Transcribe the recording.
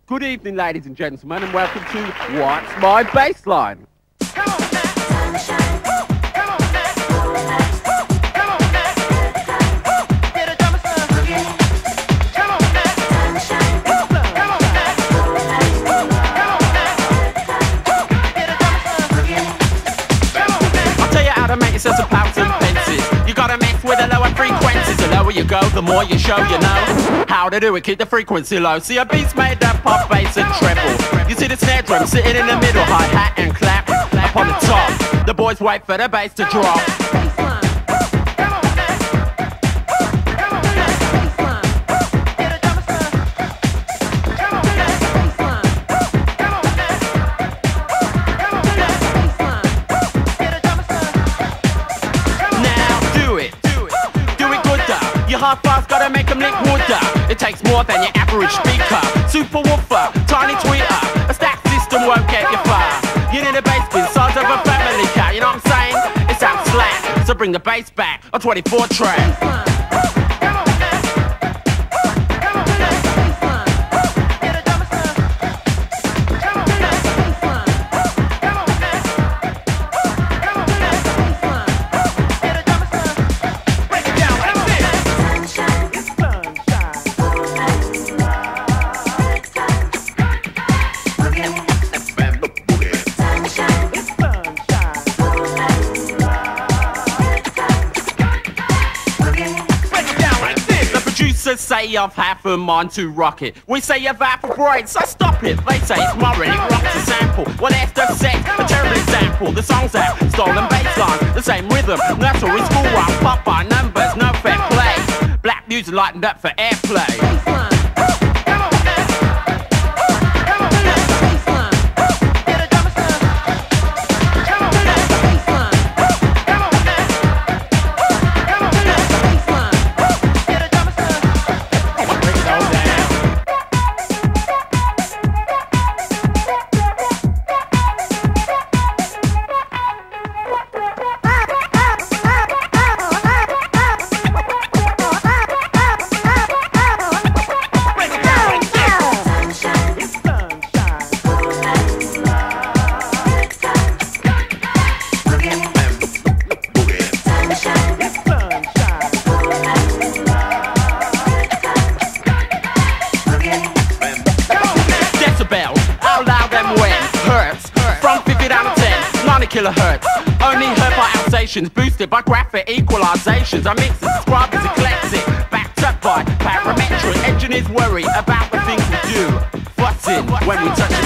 Good evening, ladies and gentlemen, and welcome to What's My Bassline? Make yourself some pounds and pences. You gotta mix with the lower frequencies. The lower you go, the more you show, you know how to do it, keep the frequency low. See a beat's made up pop, bass and treble. You see the snare drum sitting in the middle, hi-hat and clap up on the top. The boys wait for the bass to drop. Hard fast, gotta make them lick water. It takes more than your average speaker. Super woofer, tiny tweeter. A stack system won't get you far. You need a bass bin, size of a family car. You know what I'm saying? It sounds slack, so bring the bass back on 24 track. Say I've half a mind to rock it. We say evaporate, so stop it. They say it's Murray, it rocks a sample. Well, that's the set, a terrible example. The song's out, stolen bass line, the same rhythm. That's all in school run, pop by numbers, no fair play. Black music lightened up for airplay. Kilohertz, only heard by alsations, boosted by graphic equalizations. Our mix and scribe is eclectic, backed up by parametric. Engineers worry about the things we do, fussing when we touch